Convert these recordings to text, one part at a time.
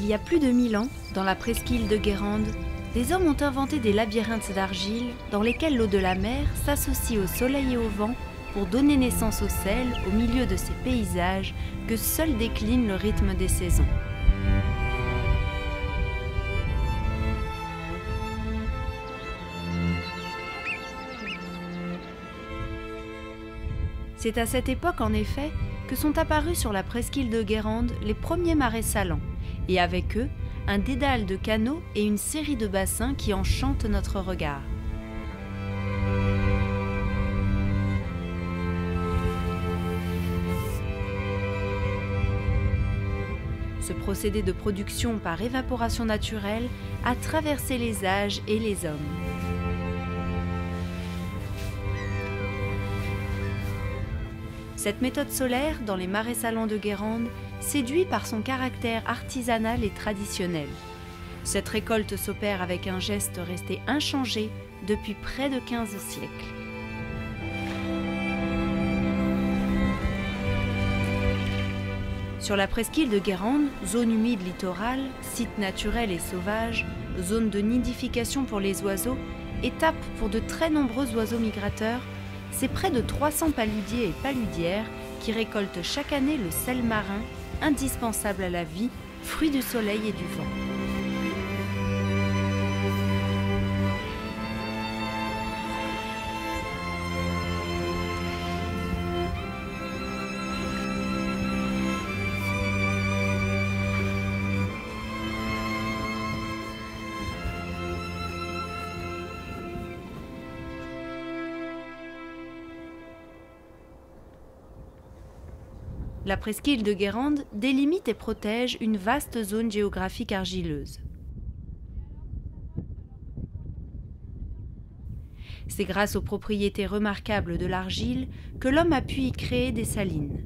Il y a plus de 1000 ans, dans la presqu'île de Guérande, des hommes ont inventé des labyrinthes d'argile dans lesquels l'eau de la mer s'associe au soleil et au vent pour donner naissance au sel au milieu de ces paysages que seul décline le rythme des saisons. C'est à cette époque, en effet, que sont apparus sur la presqu'île de Guérande les premiers marais salants, et avec eux, un dédale de canaux et une série de bassins qui enchantent notre regard. Ce procédé de production par évaporation naturelle a traversé les âges et les hommes. Cette méthode solaire, dans les marais salants de Guérande, séduit par son caractère artisanal et traditionnel. Cette récolte s'opère avec un geste resté inchangé depuis près de 15 siècles. Sur la presqu'île de Guérande, zone humide littorale, site naturel et sauvage, zone de nidification pour les oiseaux, étape pour de très nombreux oiseaux migrateurs, c'est près de 300 paludiers et paludières qui récoltent chaque année le sel marin, indispensable à la vie, fruit du soleil et du vent. La presqu'île de Guérande délimite et protège une vaste zone géographique argileuse. C'est grâce aux propriétés remarquables de l'argile que l'homme a pu y créer des salines.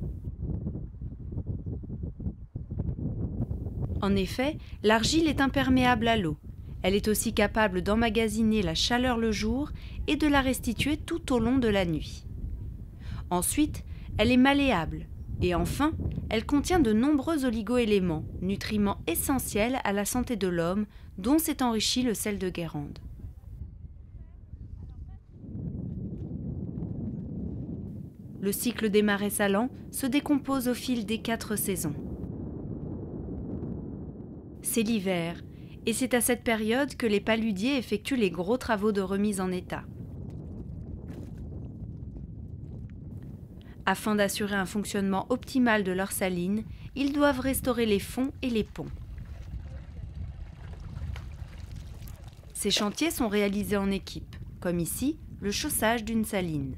En effet, l'argile est imperméable à l'eau. Elle est aussi capable d'emmagasiner la chaleur le jour et de la restituer tout au long de la nuit. Ensuite, elle est malléable. Et enfin, elle contient de nombreux oligo-éléments, nutriments essentiels à la santé de l'homme, dont s'est enrichi le sel de Guérande. Le cycle des marais salants se décompose au fil des 4 saisons. C'est l'hiver, et c'est à cette période que les paludiers effectuent les gros travaux de remise en état. Afin d'assurer un fonctionnement optimal de leurs salines, ils doivent restaurer les fonds et les ponts. Ces chantiers sont réalisés en équipe, comme ici, le chaussage d'une saline.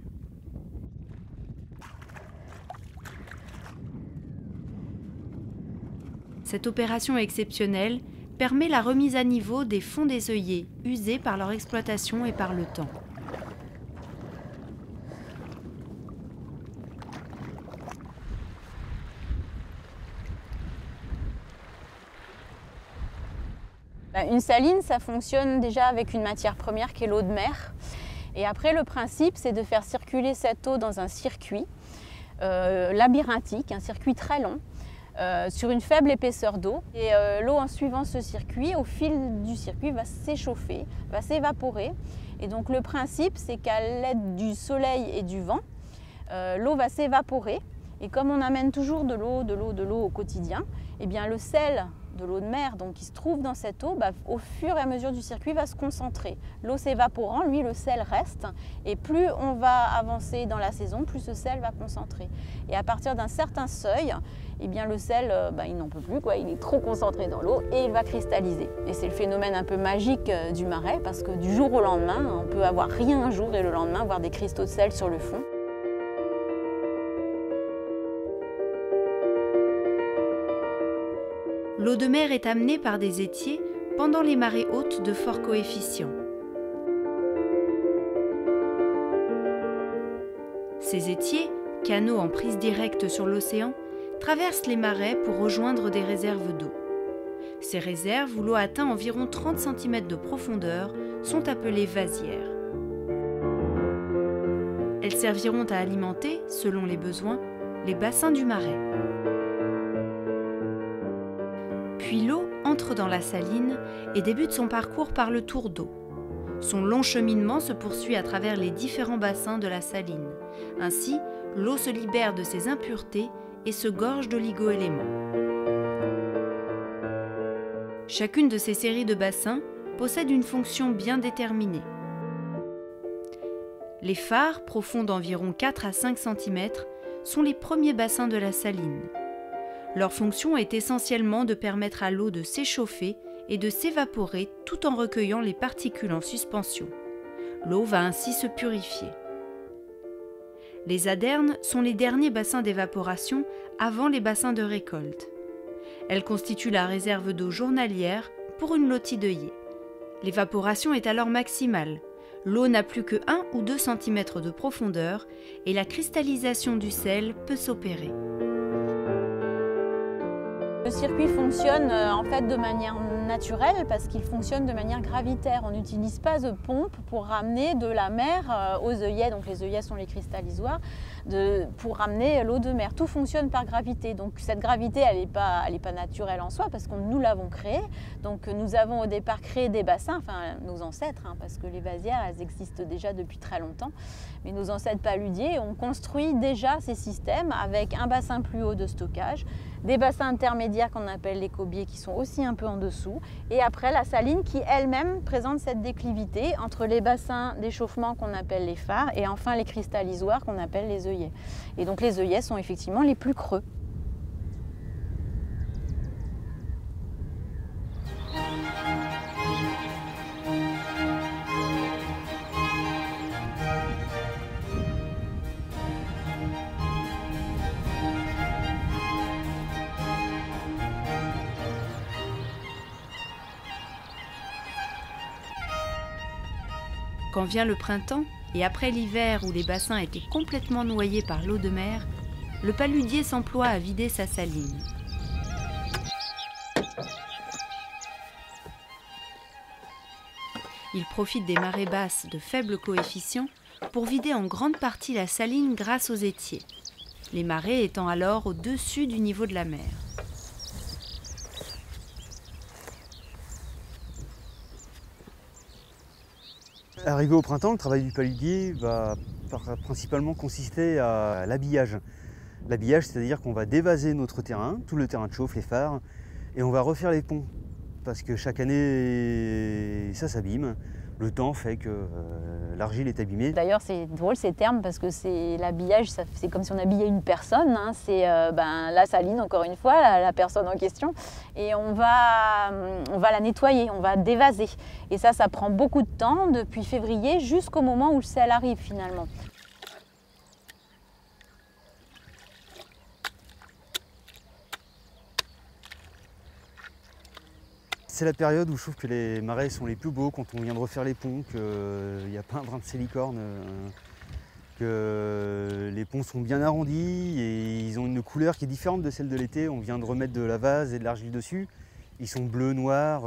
Cette opération exceptionnelle permet la remise à niveau des fonds des œillets usés par leur exploitation et par le temps. Une saline, ça fonctionne déjà avec une matière première qui est l'eau de mer. Et après, le principe, c'est de faire circuler cette eau dans un circuit labyrinthique, un circuit très long, sur une faible épaisseur d'eau. Et l'eau, en suivant ce circuit, au fil du circuit, va s'échauffer, va s'évaporer. Et donc le principe, c'est qu'à l'aide du soleil et du vent, l'eau va s'évaporer. Et comme on amène toujours de l'eau au quotidien, eh bien le sel de l'eau de mer donc, qui se trouve dans cette eau, au fur et à mesure du circuit, va se concentrer. L'eau s'évaporant, lui, le sel reste. Et plus on va avancer dans la saison, plus ce sel va concentrer. Et à partir d'un certain seuil, eh bien, le sel, il n'en peut plus, quoi. Il est trop concentré dans l'eau et il va cristalliser. Et c'est le phénomène un peu magique du marais, parce que du jour au lendemain, on peut avoir rien un jour et le lendemain voir des cristaux de sel sur le fond. L'eau de mer est amenée par des étiers pendant les marées hautes de fort coefficient. Ces étiers, canaux en prise directe sur l'océan, traversent les marais pour rejoindre des réserves d'eau. Ces réserves, où l'eau atteint environ 30 cm de profondeur, sont appelées vasières. Elles serviront à alimenter, selon les besoins, les bassins du marais. Puis l'eau entre dans la saline et débute son parcours par le tour d'eau. Son long cheminement se poursuit à travers les différents bassins de la saline. Ainsi, l'eau se libère de ses impuretés et se gorge d'oligo-éléments. Chacune de ces séries de bassins possède une fonction bien déterminée. Les phares, profonds d'environ 4 à 5 cm, sont les premiers bassins de la saline. Leur fonction est essentiellement de permettre à l'eau de s'échauffer et de s'évaporer tout en recueillant les particules en suspension. L'eau va ainsi se purifier. Les adernes sont les derniers bassins d'évaporation avant les bassins de récolte. Elles constituent la réserve d'eau journalière pour une lottie d'œillets. L'évaporation est alors maximale. L'eau n'a plus que 1 ou 2 cm de profondeur et la cristallisation du sel peut s'opérer. Le circuit fonctionne en fait de manière naturelle parce qu'il fonctionne de manière gravitaire. On n'utilise pas de pompe pour ramener de la mer aux œillets, donc les œillets sont les cristallisoires, pour ramener l'eau de mer. Tout fonctionne par gravité. Donc cette gravité, elle n'est pas naturelle en soi parce que nous l'avons créée. Donc nous avons au départ créé des bassins, enfin nos ancêtres, parce que les vasières, elles existent déjà depuis très longtemps. Mais nos ancêtres paludiers ont construit déjà ces systèmes avec un bassin plus haut de stockage, des bassins intermédiaires qu'on appelle les cobiers qui sont aussi un peu en dessous, et après la saline qui elle-même présente cette déclivité entre les bassins d'échauffement qu'on appelle les phares et enfin les cristallisoires qu'on appelle les œillets. Et donc les œillets sont effectivement les plus creux. Quand vient le printemps, et après l'hiver où les bassins étaient complètement noyés par l'eau de mer, le paludier s'emploie à vider sa saline. Il profite des marées basses de faible coefficient pour vider en grande partie la saline grâce aux étiers, les marées étant alors au-dessus du niveau de la mer. Arrivé au printemps, le travail du paludier va principalement consister à l'habillage. L'habillage, c'est-à-dire qu'on va dévaser notre terrain, tout le terrain de chauffe, les phares, et on va refaire les ponts. Parce que chaque année, ça s'abîme. Le temps fait que l'argile est abîmée. D'ailleurs, c'est drôle ces termes parce que c'est l'habillage, c'est comme si on habillait une personne. C'est la saline, encore une fois, la personne en question. Et on va la nettoyer, on va dévaser. Et ça prend beaucoup de temps, depuis février jusqu'au moment où le sel arrive finalement. C'est la période où je trouve que les marais sont les plus beaux quand on vient de refaire les ponts, qu'il n'y a pas un brin de silicorne, que les ponts sont bien arrondis et ils ont une couleur qui est différente de celle de l'été. On vient de remettre de la vase et de l'argile dessus. Ils sont bleus, noirs.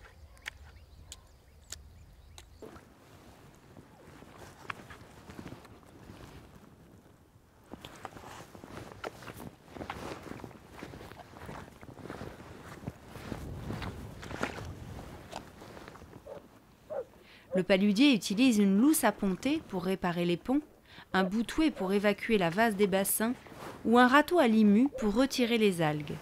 Le paludier utilise une lousse à ponter pour réparer les ponts, un boutouet pour évacuer la vase des bassins ou un râteau à limu pour retirer les algues.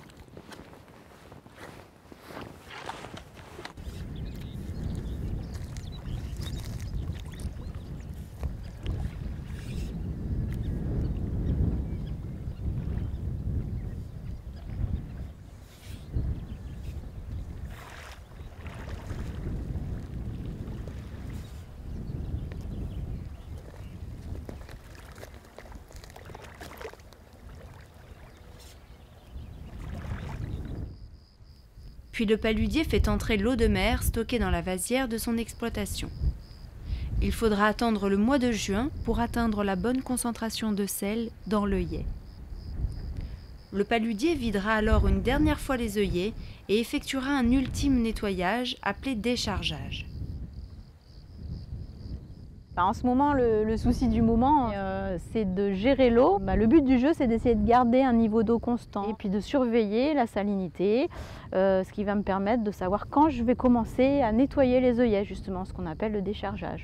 Puis le paludier fait entrer l'eau de mer stockée dans la vasière de son exploitation. Il faudra attendre le mois de juin pour atteindre la bonne concentration de sel dans l'œillet. Le paludier videra alors une dernière fois les œillets et effectuera un ultime nettoyage appelé déchargeage. En ce moment, le souci du moment, c'est de gérer l'eau. Le but du jeu, c'est d'essayer de garder un niveau d'eau constant et puis de surveiller la salinité, ce qui va me permettre de savoir quand je vais commencer à nettoyer les œillets, justement, ce qu'on appelle le déchargeage.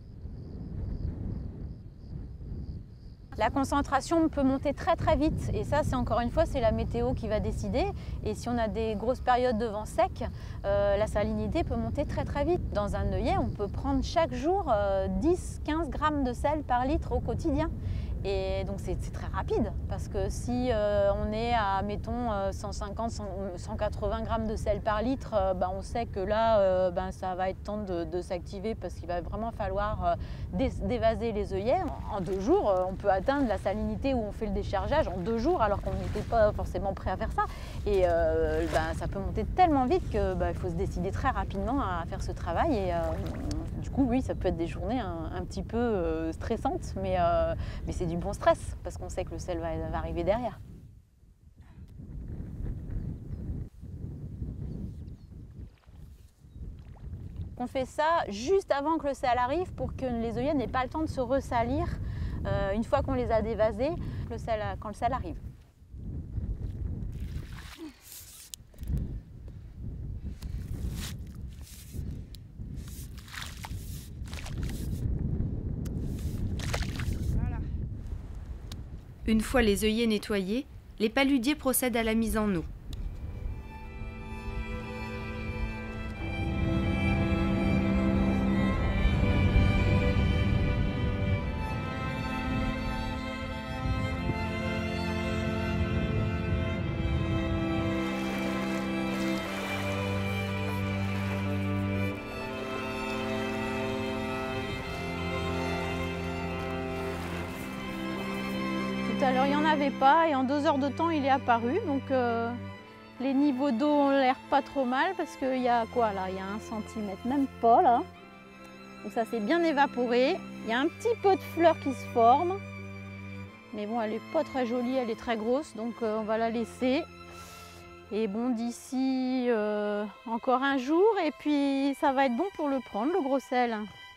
La concentration peut monter très très vite et ça, c'est encore une fois, c'est la météo qui va décider. Et si on a des grosses périodes de vent sec, la salinité peut monter très très vite. Dans un œillet, on peut prendre chaque jour 10-15 grammes de sel par litre au quotidien. Et donc c'est très rapide parce que si on est à, mettons, 150-180 grammes de sel par litre, on sait que là, ça va être temps de s'activer parce qu'il va vraiment falloir dévaser les œillets. En 2 jours, on peut atteindre la salinité où on fait le déchargeage en 2 jours alors qu'on n'était pas forcément prêt à faire ça. Et ça peut monter tellement vite qu'il faut se décider très rapidement à faire ce travail. Et du coup, oui, ça peut être des journées un petit peu stressantes, mais c'est du bon stress parce qu'on sait que le sel va arriver derrière. On fait ça juste avant que le sel arrive pour que les œillets n'aient pas le temps de se ressalir une fois qu'on les a dévasés, quand le sel arrive. Une fois les œillets nettoyés, les paludiers procèdent à la mise en eau. Tout à l'heure, il n'y en avait pas et en 2 heures de temps, il est apparu. Donc les niveaux d'eau ont l'air pas trop mal parce qu'il y a quoi là? Il y a 1 centimètre, même pas là. Donc ça s'est bien évaporé. Il y a un petit peu de fleurs qui se forment. Mais bon, elle n'est pas très jolie, elle est très grosse. Donc on va la laisser. Et bon, d'ici encore 1 jour et puis ça va être bon pour le prendre, le gros sel.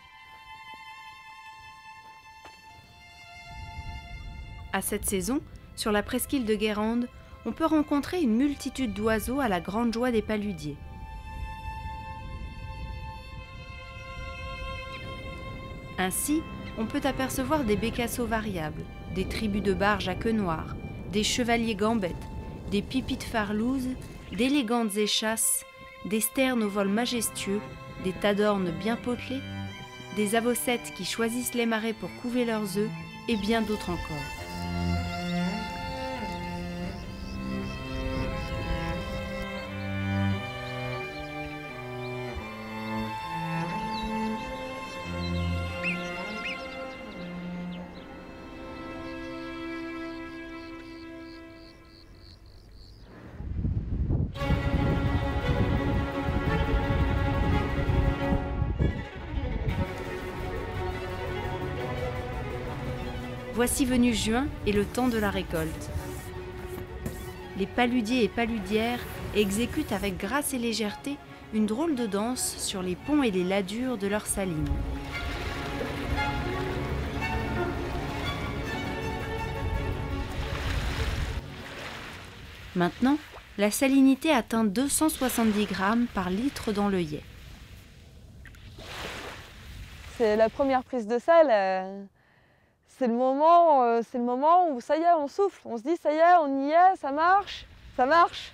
À cette saison, sur la presqu'île de Guérande, on peut rencontrer une multitude d'oiseaux à la grande joie des paludiers. Ainsi, on peut apercevoir des bécassos variables, des tribus de barges à queue noire, des chevaliers gambettes, des pipites farlouses, d'élégantes échasses, des sternes au vol majestueux, des tadornes bien potelées, des avossettes qui choisissent les marais pour couver leurs œufs et bien d'autres encore. Voici venu juin et le temps de la récolte. Les paludiers et paludières exécutent avec grâce et légèreté une drôle de danse sur les ponts et les ladures de leurs salines. Maintenant, la salinité atteint 270 grammes par litre dans l'œillet. C'est la première prise de sel. C'est le moment où ça y est, on souffle. On se dit ça y est, on y est, ça marche, ça marche.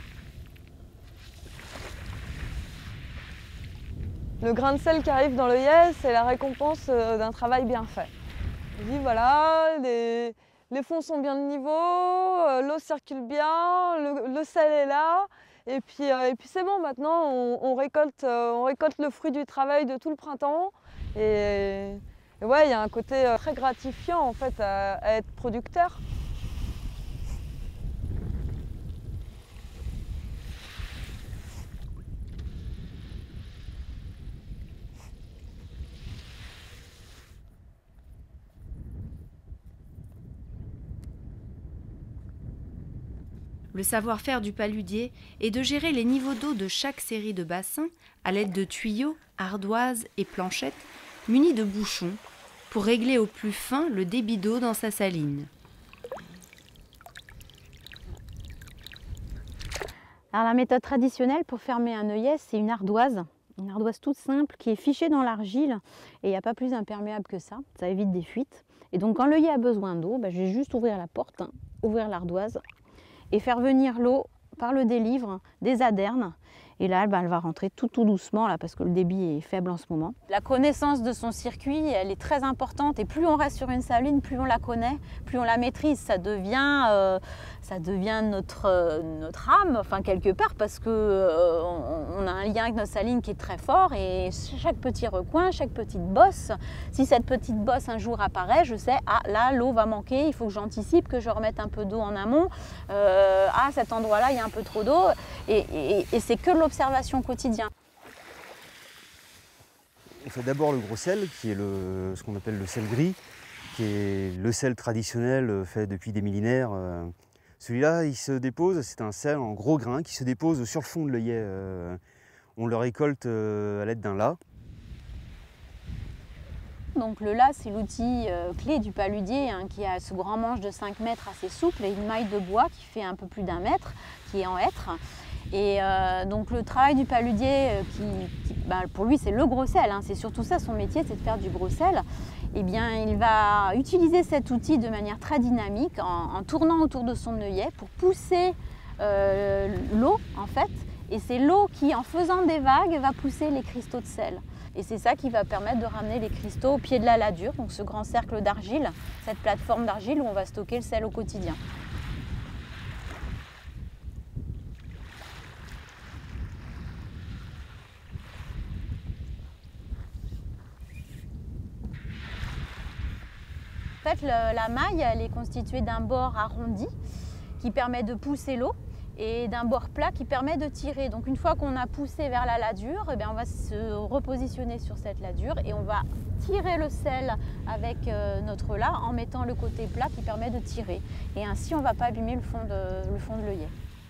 Le grain de sel qui arrive dans l'œillet, c'est la récompense d'un travail bien fait. On dit voilà, les fonds sont bien de niveau, l'eau circule bien, le sel est là. Et puis c'est bon, maintenant on récolte le fruit du travail de tout le printemps. Et ouais, il y a un côté très gratifiant en fait à être producteur. Le savoir-faire du paludier est de gérer les niveaux d'eau de chaque série de bassins à l'aide de tuyaux, ardoises et planchettes, muni de bouchons, pour régler au plus fin le débit d'eau dans sa saline. Alors la méthode traditionnelle pour fermer un œillet, c'est une ardoise toute simple qui est fichée dans l'argile et il n'y a pas plus imperméable que ça évite des fuites. Et donc quand l'œillet a besoin d'eau, je vais juste ouvrir la porte, ouvrir l'ardoise et faire venir l'eau par le délivre des adernes. Et là, elle va rentrer tout doucement là, parce que le débit est faible en ce moment. La connaissance de son circuit, elle est très importante. Et plus on reste sur une saline, plus on la connaît, plus on la maîtrise. Ça devient notre âme, enfin quelque part, parce que on a un lien avec notre saline qui est très fort. Et chaque petit recoin, chaque petite bosse, si cette petite bosse un jour apparaît, je sais, ah là, l'eau va manquer, il faut que j'anticipe, que je remette un peu d'eau en amont. À cet endroit-là, il y a un peu trop d'eau. Et c'est que l'observation quotidienne. On fait d'abord le gros sel, qui est ce qu'on appelle le sel gris, qui est le sel traditionnel fait depuis des millénaires. Celui-là, il se dépose, c'est un sel en gros grains qui se dépose sur le fond de l'œillet. On le récolte à l'aide d'un lac. Donc le lac, c'est l'outil clé du paludier, qui a ce grand manche de 5 mètres assez souple et une maille de bois qui fait un peu plus d'1 mètre, qui est en hêtre. Et donc le travail du paludier, pour lui c'est le gros sel, c'est surtout ça son métier, c'est de faire du gros sel. Eh bien, il va utiliser cet outil de manière très dynamique en tournant autour de son œillet pour pousser l'eau en fait. Et c'est l'eau qui, en faisant des vagues, va pousser les cristaux de sel. Et c'est ça qui va permettre de ramener les cristaux au pied de la ladure, donc ce grand cercle d'argile, cette plateforme d'argile où on va stocker le sel au quotidien. En fait, la maille, elle est constituée d'un bord arrondi qui permet de pousser l'eau et d'un bord plat qui permet de tirer. Donc une fois qu'on a poussé vers la ladure, on va se repositionner sur cette ladure et on va tirer le sel avec notre lait en mettant le côté plat qui permet de tirer. Et ainsi, on ne va pas abîmer le fond de l'œillet.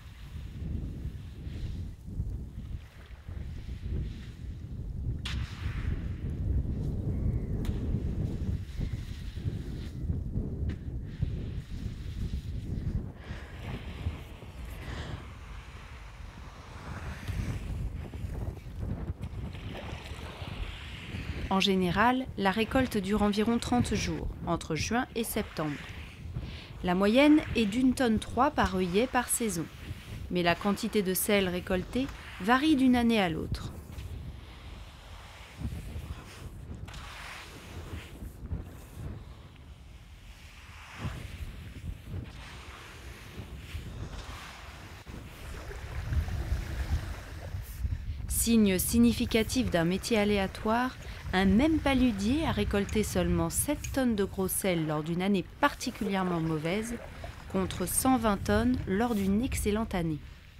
En général, la récolte dure environ 30 jours, entre juin et septembre. La moyenne est d'1,3 tonne par œillet par saison, mais la quantité de sel récoltée varie d'une année à l'autre. Signe significatif d'un métier aléatoire, un même paludier a récolté seulement 7 tonnes de gros sel lors d'une année particulièrement mauvaise, contre 120 tonnes lors d'une excellente année.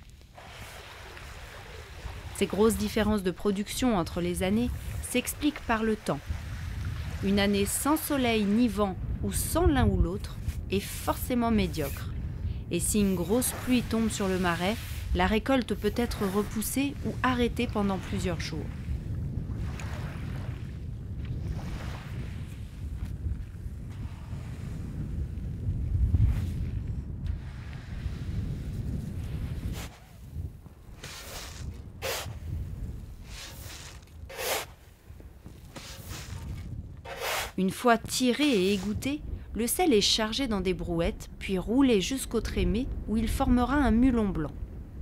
Ces grosses différences de production entre les années s'expliquent par le temps. Une année sans soleil ni vent ou sans l'un ou l'autre est forcément médiocre. Et si une grosse pluie tombe sur le marais, la récolte peut être repoussée ou arrêtée pendant plusieurs jours. Une fois tiré et égoutté, le sel est chargé dans des brouettes, puis roulé jusqu'au trémé où il formera un mulon blanc.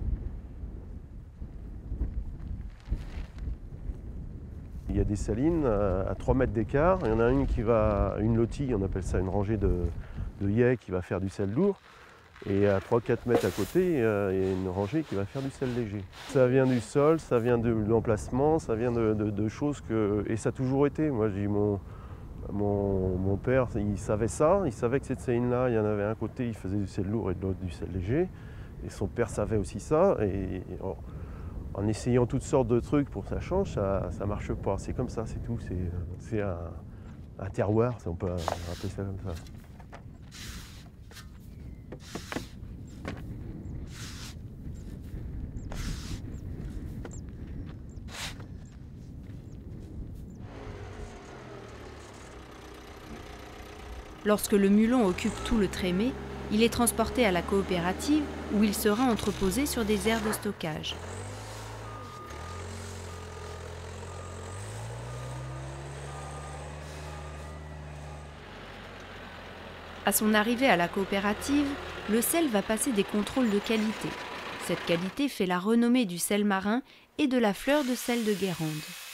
Il y a des salines à 3 mètres d'écart. Il y en a une lotie, on appelle ça une rangée de haies qui va faire du sel lourd. Et à 3-4 mètres à côté, il y a une rangée qui va faire du sel léger. Ça vient du sol, ça vient de l'emplacement, ça vient de choses que... Et ça a toujours été. Moi, j'ai mon père, il savait ça. Il savait que cette saline-là, il y en avait un côté, il faisait du sel lourd et de l'autre du sel léger. Et son père savait aussi ça. Et en essayant toutes sortes de trucs pour que ça change, ça ne marche pas. C'est comme ça, c'est tout. C'est un terroir, on peut appeler ça comme ça. Lorsque le mulon occupe tout le trémé, il est transporté à la coopérative où il sera entreposé sur des aires de stockage. À son arrivée à la coopérative, le sel va passer des contrôles de qualité. Cette qualité fait la renommée du sel marin et de la fleur de sel de Guérande.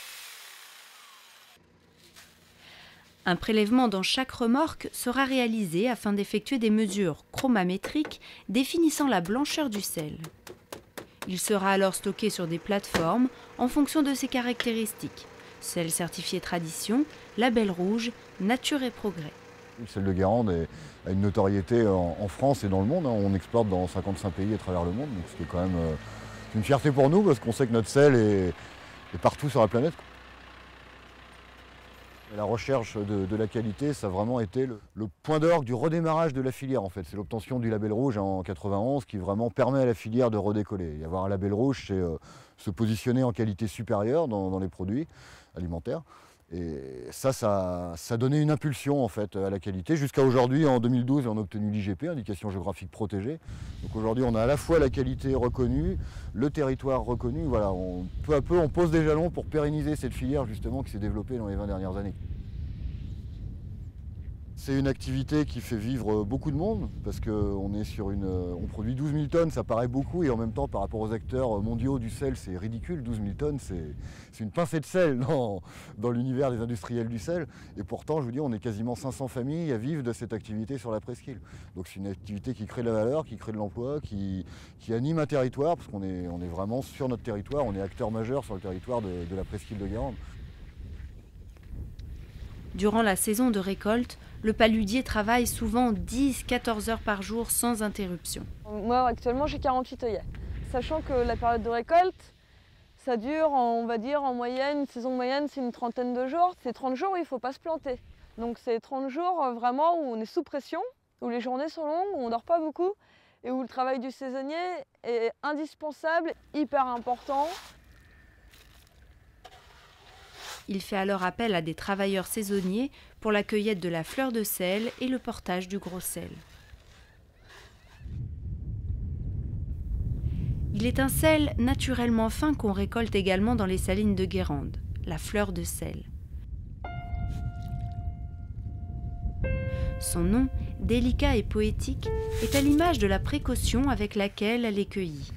Un prélèvement dans chaque remorque sera réalisé afin d'effectuer des mesures chromamétriques définissant la blancheur du sel. Il sera alors stocké sur des plateformes en fonction de ses caractéristiques. Sel certifié Tradition, label rouge, Nature et Progrès. Le sel de Guérande a une notoriété en France et dans le monde. On exporte dans 55 pays à travers le monde, donc ce qui est quand même une fierté pour nous parce qu'on sait que notre sel est partout sur la planète. La recherche de la qualité, ça a vraiment été le point d'orgue du redémarrage de la filière en fait. C'est l'obtention du label rouge en 91 qui vraiment permet à la filière de redécoller. Y avoir un label rouge, c'est se positionner en qualité supérieure dans les produits alimentaires. Et ça a donné une impulsion en fait à la qualité. Jusqu'à aujourd'hui, en 2012, on a obtenu l'IGP, indication géographique protégée. Donc aujourd'hui, on a à la fois la qualité reconnue, le territoire reconnu. Voilà, peu à peu, on pose des jalons pour pérenniser cette filière justement qui s'est développée dans les 20 dernières années. C'est une activité qui fait vivre beaucoup de monde parce qu'on est sur on produit 12 000 tonnes, ça paraît beaucoup et en même temps par rapport aux acteurs mondiaux du sel, c'est ridicule. 12 000 tonnes, c'est une pincée de sel dans l'univers des industriels du sel. Et pourtant, je vous dis, on est quasiment 500 familles à vivre de cette activité sur la presqu'île. Donc c'est une activité qui crée de la valeur, qui crée de l'emploi, qui anime un territoire parce qu'on est vraiment sur notre territoire, on est acteur majeur sur le territoire de la presqu'île de Guérande. Durant la saison de récolte, le paludier travaille souvent 10-14 heures par jour sans interruption. Moi, actuellement, j'ai 48 œillets. Sachant que la période de récolte, ça dure, on va dire, en moyenne, une saison moyenne, c'est une trentaine de jours. C'est 30 jours où il ne faut pas se planter. Donc c'est 30 jours vraiment où on est sous pression, où les journées sont longues, où on ne dort pas beaucoup et où le travail du saisonnier est indispensable, hyper important. Il fait alors appel à des travailleurs saisonniers pour la cueillette de la fleur de sel et le portage du gros sel. Il est un sel naturellement fin qu'on récolte également dans les salines de Guérande, la fleur de sel. Son nom, délicat et poétique, est à l'image de la précaution avec laquelle elle est cueillie.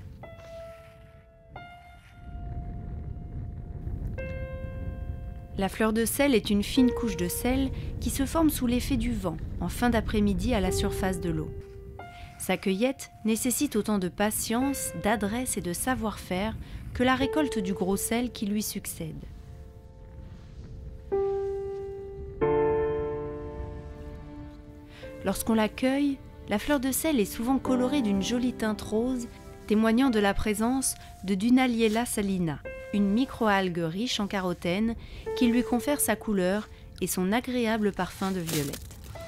La fleur de sel est une fine couche de sel qui se forme sous l'effet du vent, en fin d'après-midi à la surface de l'eau. Sa cueillette nécessite autant de patience, d'adresse et de savoir-faire que la récolte du gros sel qui lui succède. Lorsqu'on la cueille, la fleur de sel est souvent colorée d'une jolie teinte rose, témoignant de la présence de Dunaliella salina, une microalgue riche en carotène qui lui confère sa couleur et son agréable parfum de violette.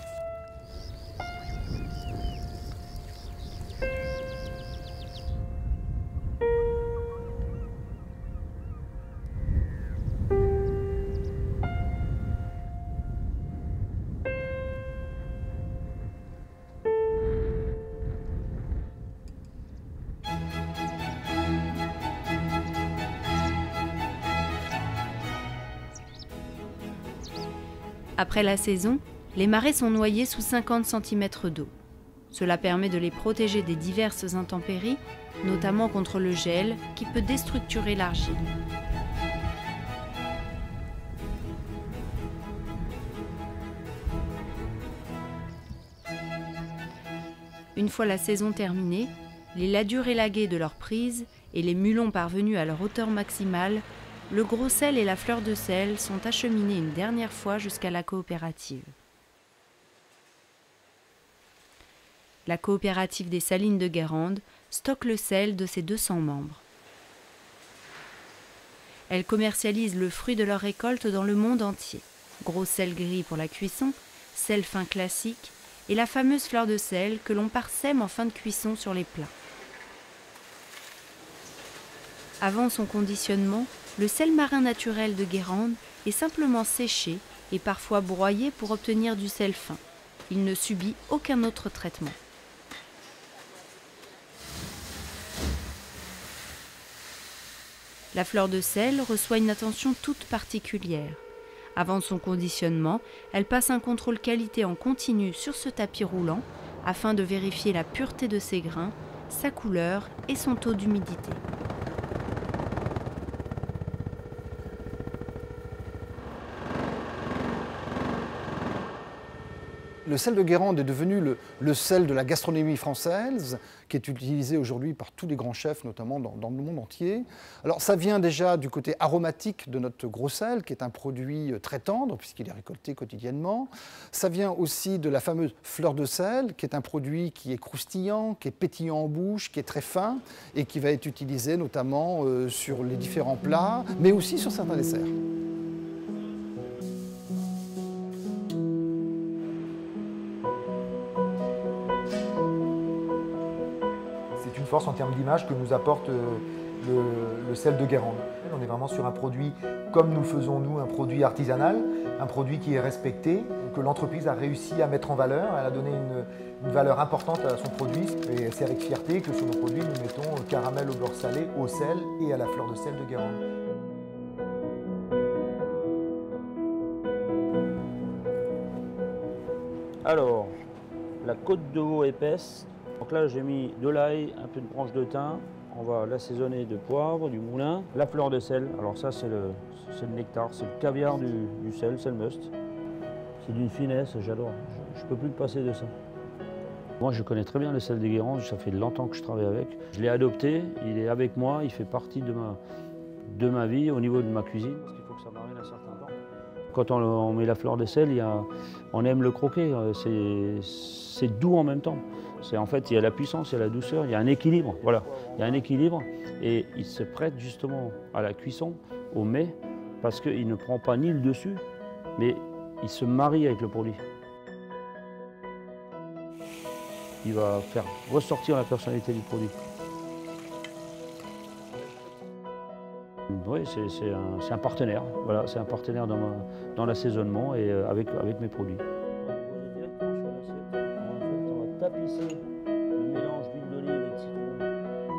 Après la saison, les marais sont noyés sous 50 cm d'eau. Cela permet de les protéger des diverses intempéries, notamment contre le gel qui peut déstructurer l'argile. Une fois la saison terminée, les ladures élaguées de leur prise et les mulons parvenus à leur hauteur maximale, le gros sel et la fleur de sel sont acheminés une dernière fois jusqu'à la coopérative. La coopérative des salines de Guérande stocke le sel de ses 200 membres. Elle commercialise le fruit de leur récolte dans le monde entier. Gros sel gris pour la cuisson, sel fin classique et la fameuse fleur de sel que l'on parsème en fin de cuisson sur les plats. Avant son conditionnement, le sel marin naturel de Guérande est simplement séché et parfois broyé pour obtenir du sel fin. Il ne subit aucun autre traitement. La fleur de sel reçoit une attention toute particulière. Avant son conditionnement, elle passe un contrôle qualité en continu sur ce tapis roulant afin de vérifier la pureté de ses grains, sa couleur et son taux d'humidité. Le sel de Guérande est devenu le sel de la gastronomie française, qui est utilisé aujourd'hui par tous les grands chefs, notamment dans le monde entier. Alors ça vient déjà du côté aromatique de notre gros sel, qui est un produit très tendre, puisqu'il est récolté quotidiennement. Ça vient aussi de la fameuse fleur de sel, qui est un produit qui est croustillant, qui est pétillant en bouche, qui est très fin, et qui va être utilisé notamment sur les différents plats, mais aussi sur certains desserts. Force en termes d'image que nous apporte le sel de Guérande. On est vraiment sur un produit comme nous faisons nous, un produit artisanal, un produit qui est respecté, que l'entreprise a réussi à mettre en valeur. Elle a donné une valeur importante à son produit et c'est avec fierté que sur nos produits nous mettons caramel au beurre salé, au sel et à la fleur de sel de Guérande. Alors, la côte de veau épaisse. Donc là, j'ai mis de l'ail, un peu de branche de thym. On va l'assaisonner de poivre, du moulin. La fleur de sel. Alors ça, c'est le nectar, c'est le caviar du sel, c'est le must. C'est d'une finesse, j'adore. Je ne peux plus me passer de ça. Moi, je connais très bien le sel des Guérandes. Ça fait longtemps que je travaille avec. Je l'ai adopté, il est avec moi, il fait partie de ma vie au niveau de ma cuisine. Parce qu'il faut que ça marine un certain temps. Quand on met la fleur de sel, on aime le croquer. C'est doux en même temps. En fait, il y a la puissance, il y a la douceur, il y a un équilibre. Voilà, il y a un équilibre et il se prête justement à la cuisson, au mets, parce qu'il ne prend pas ni le dessus, mais il se marie avec le produit. Il va faire ressortir la personnalité du produit. Oui, c'est un partenaire. Voilà, c'est un partenaire dans l'assaisonnement et avec mes produits. Tapisser le mélange d'huile d'olive et de citron.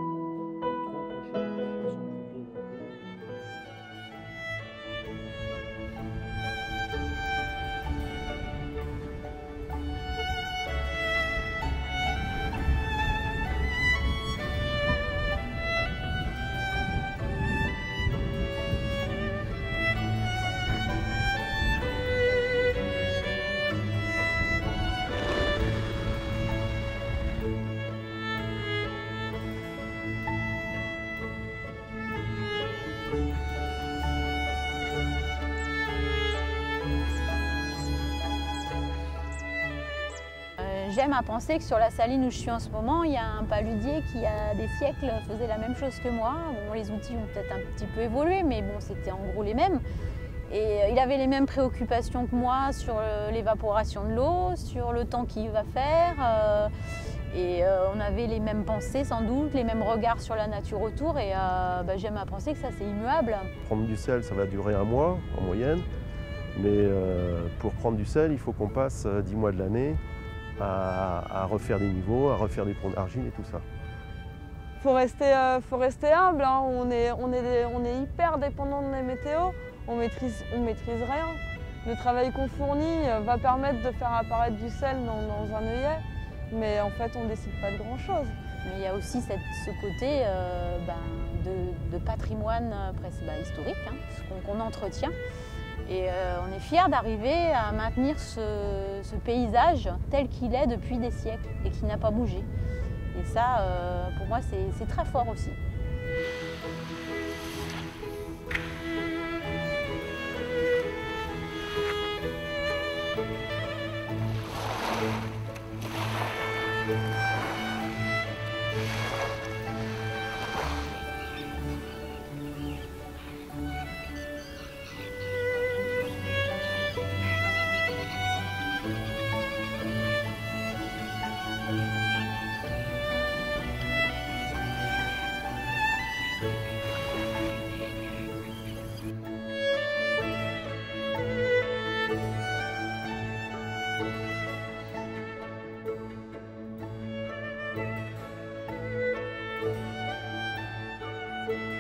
J'aime à penser que sur la saline où je suis en ce moment, il y a un paludier qui, il y a des siècles, faisait la même chose que moi. Bon, les outils ont peut-être un petit peu évolué, mais bon, c'était en gros les mêmes. Et il avait les mêmes préoccupations que moi sur l'évaporation de l'eau, sur le temps qu'il va faire. On avait les mêmes pensées sans doute, les mêmes regards sur la nature autour. Et j'aime à penser que ça, c'est immuable. Prendre du sel, ça va durer 1 mois en moyenne. Mais pour prendre du sel, il faut qu'on passe 10 mois de l'année à refaire des niveaux, à refaire des ponts d'argile et tout ça. Faut rester humble, hein. On est hyper dépendant de la météo, on maîtrise rien. Le travail qu'on fournit va permettre de faire apparaître du sel dans un œillet, mais en fait on ne décide pas de grand chose. Mais il y a aussi ce côté de patrimoine presque historique, hein, qu'on entretient. Et on est fiers d'arriver à maintenir ce paysage tel qu'il est depuis des siècles et qui n'a pas bougé. Et ça, pour moi, c'est très fort aussi. Guérande.